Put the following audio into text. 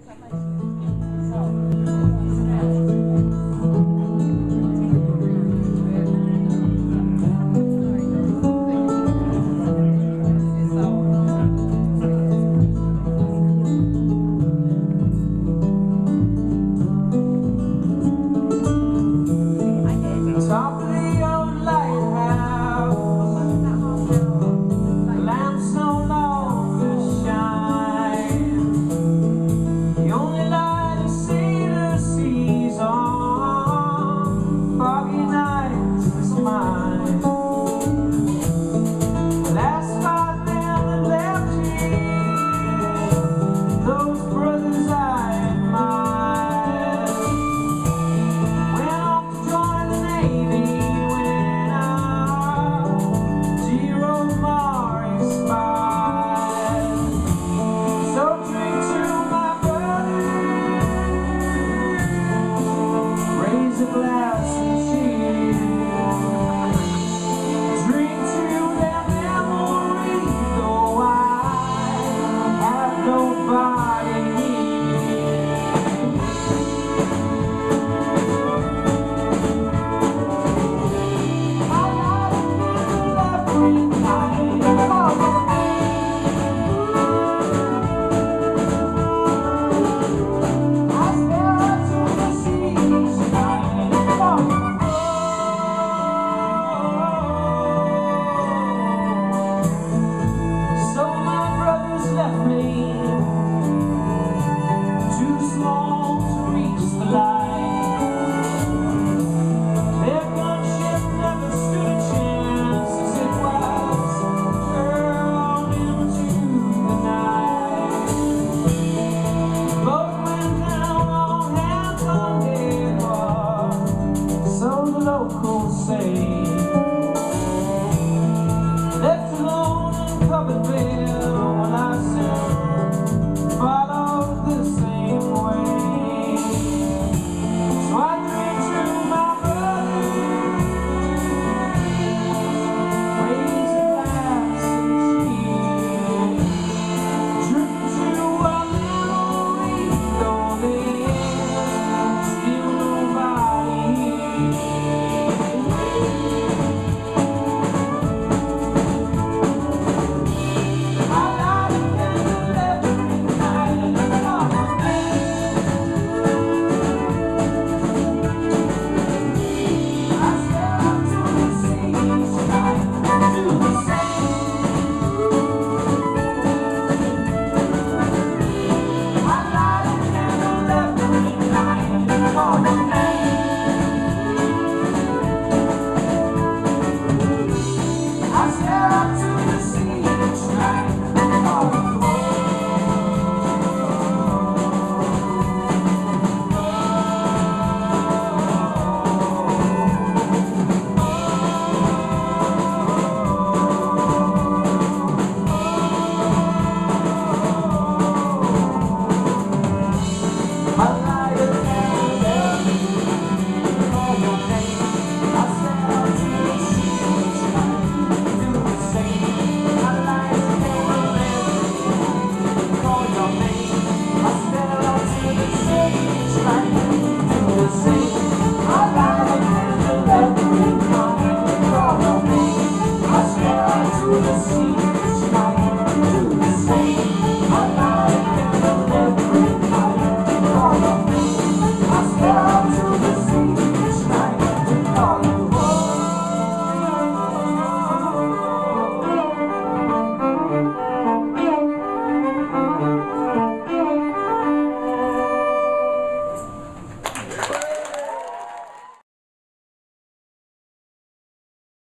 Top of the old lighthouse, the lamps no longer shine. The only light a sailor sees on foggy nights is mine. The last 5 men that left here, those brothers I admire, went off to join the Navy when our zero mar expired. So drink to my brothers, raise a glass and cheer. Drink to their memory, though I have nobody here. Locals say, left alone and covered bed.